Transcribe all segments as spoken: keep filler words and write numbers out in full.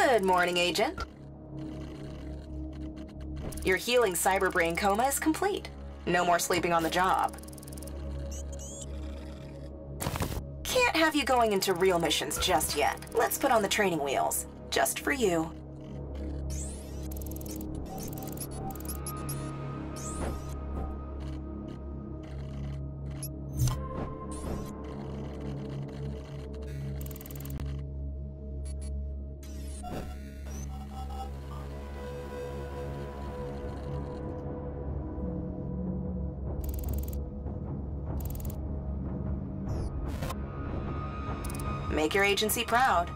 Good morning, Agent. Your healing cyberbrain coma is complete. No more sleeping on the job. Can't have you going into real missions just yet. Let's put on the training wheels. Just for you. Make your agency proud.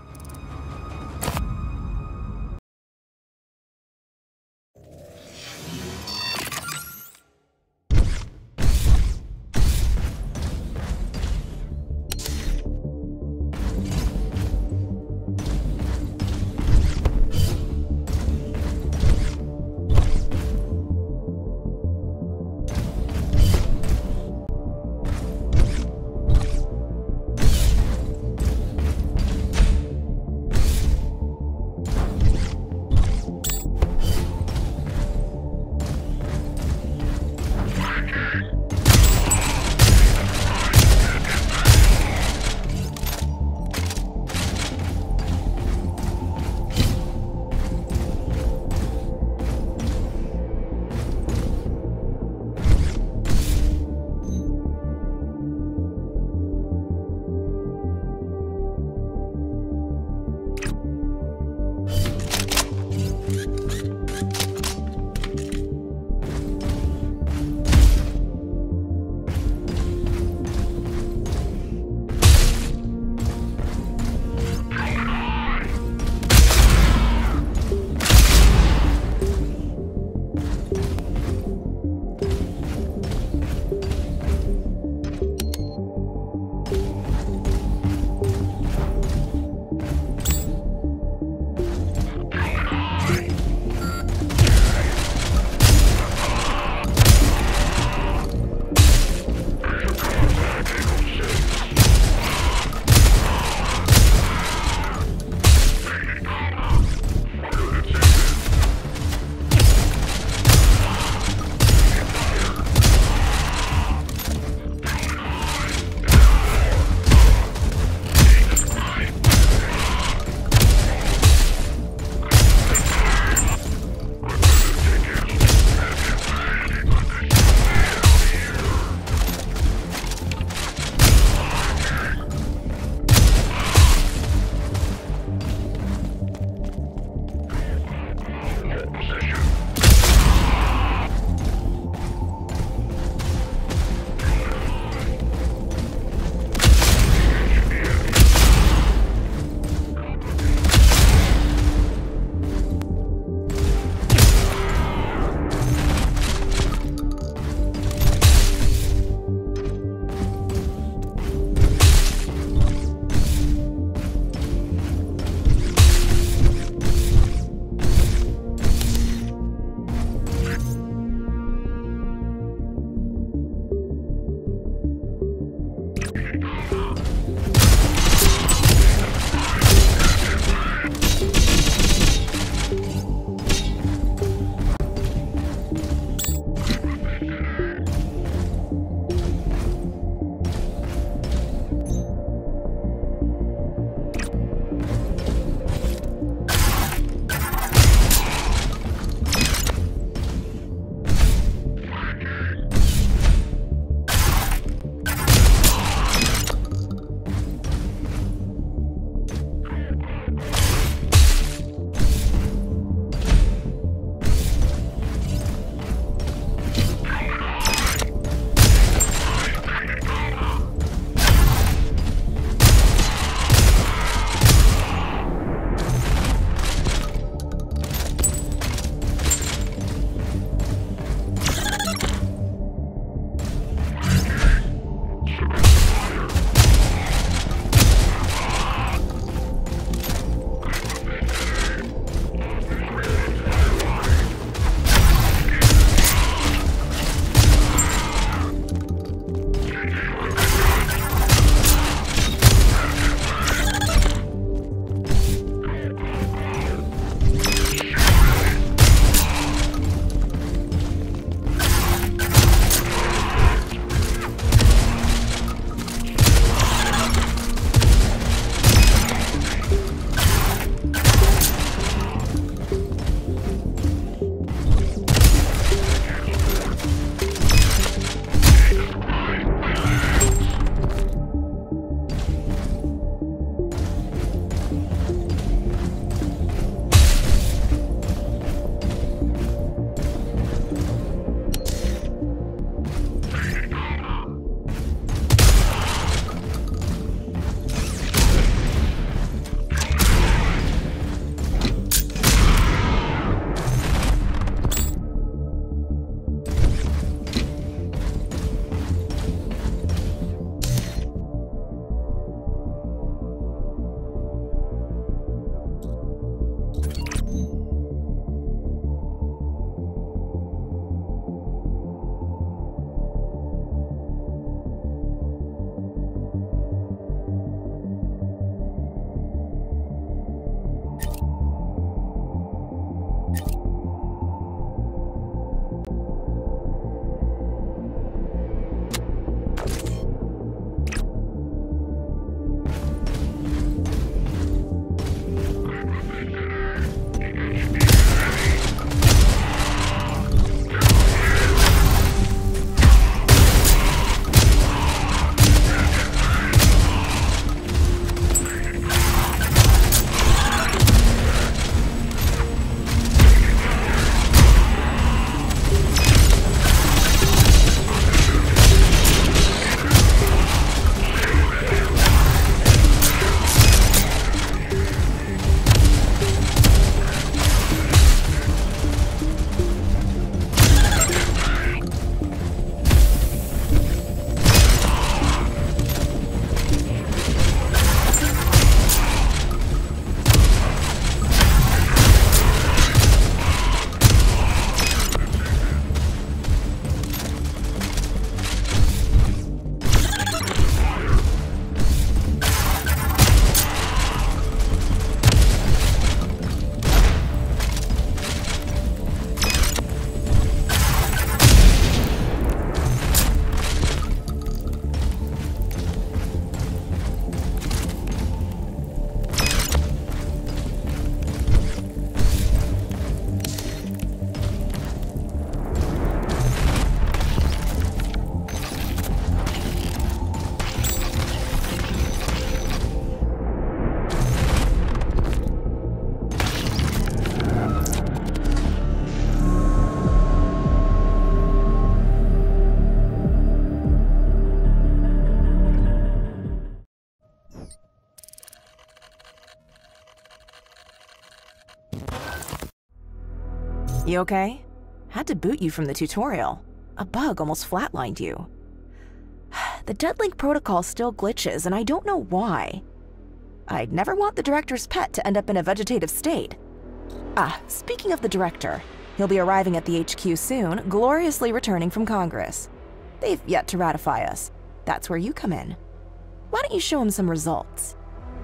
You okay? Had to boot you from the tutorial. A bug almost flatlined you. The Deadlink protocol still glitches, and I don't know why. I'd never want the director's pet to end up in a vegetative state. Ah, speaking of the director, he'll be arriving at the H Q soon, gloriously returning from Congress. They've yet to ratify us. That's where you come in. Why don't you show him some results?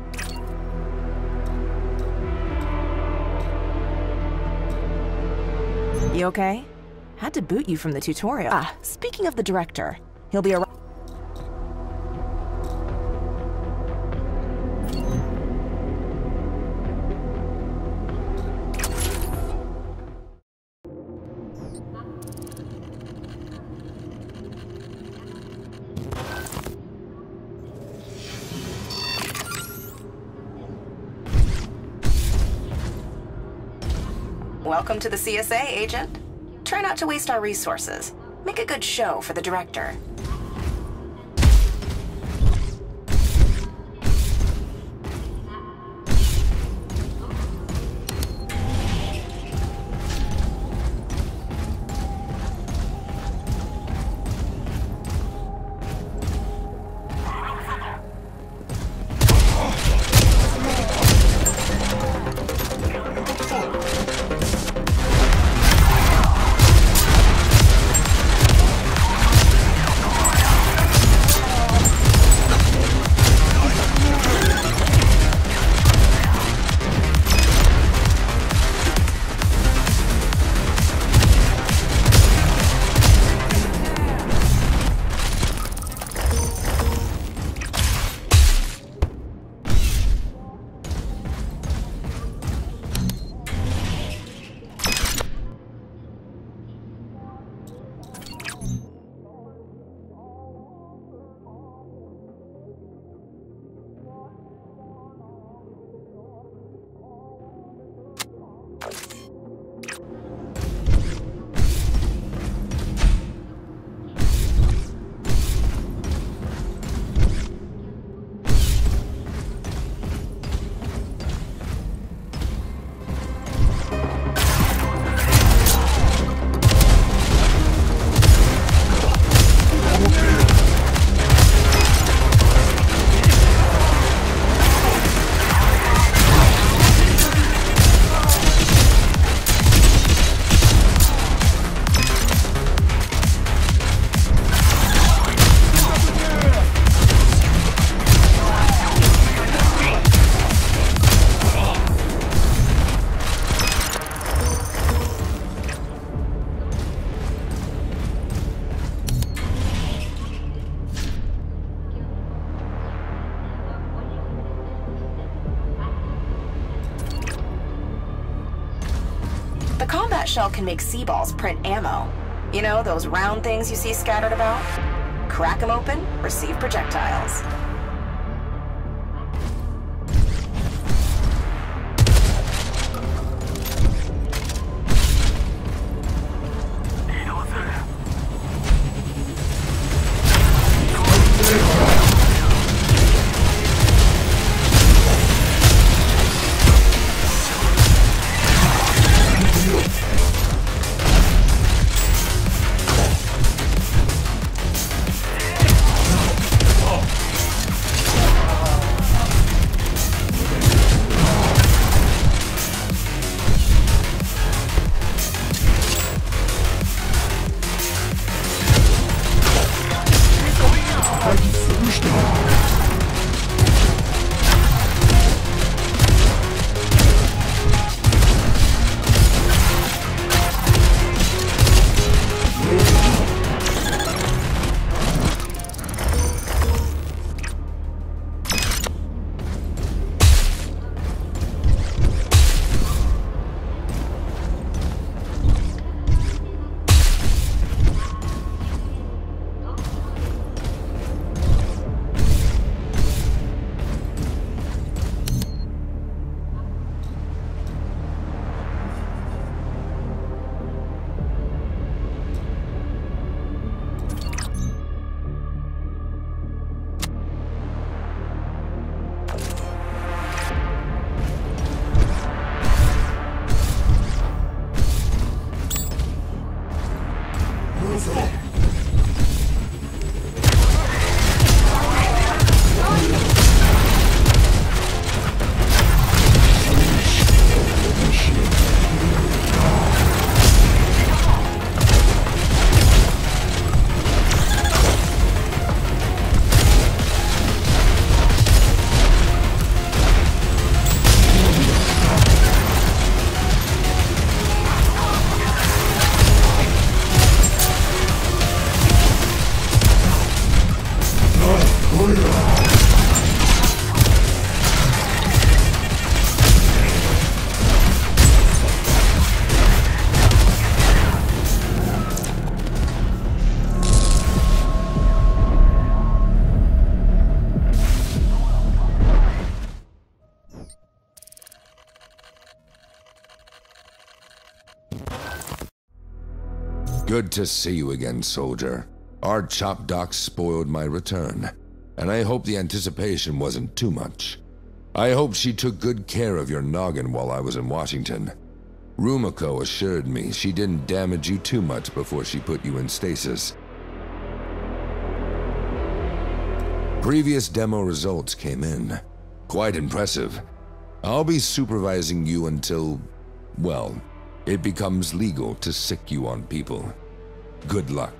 You okay? Had to boot you from the tutorial. Ah, speaking of the director, he'll be arriving. Welcome to the C S A, Agent. Try not to waste our resources. Make a good show for the director. The combat shell can make C-balls print ammo. You know, those round things you see scattered about? Crack them open, receive projectiles. Good to see you again, soldier. Our chop doc spoiled my return, and I hope the anticipation wasn't too much. I hope she took good care of your noggin while I was in Washington. Rumiko assured me she didn't damage you too much before she put you in stasis. Previous demo results came in. Quite impressive. I'll be supervising you until, well, it becomes legal to sick you on people. Good luck.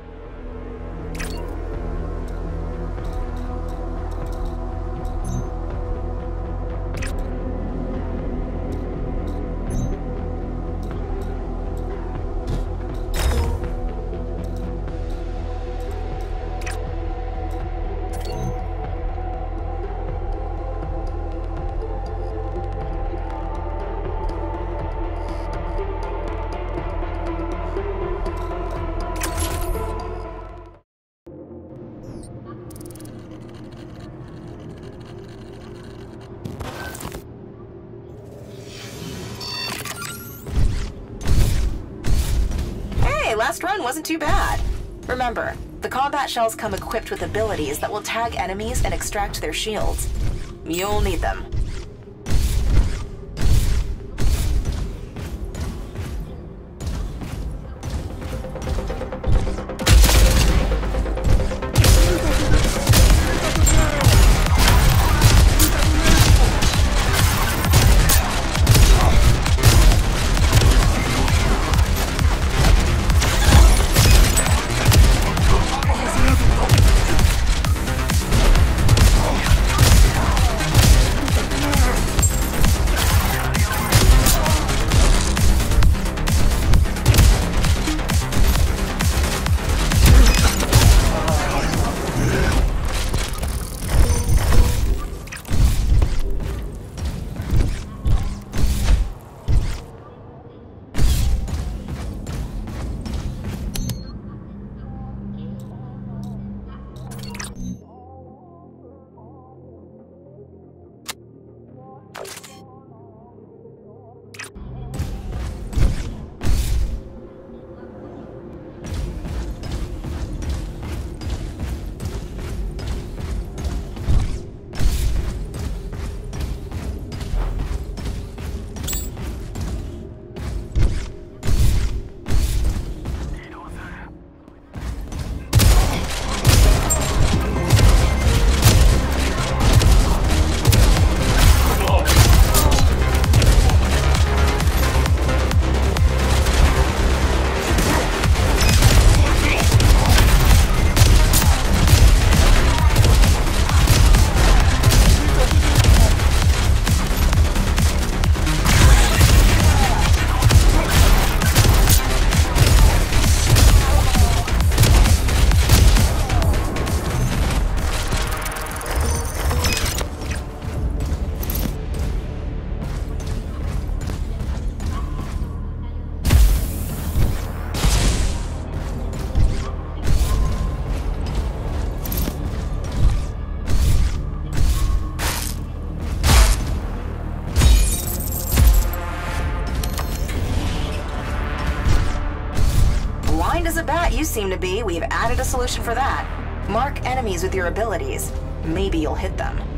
Last run wasn't too bad. Remember, the combat shells come equipped with abilities that will tag enemies and extract their shields. You'll need them. Blind as a bat you seem to be, we've added a solution for that. Mark enemies with your abilities. Maybe you'll hit them.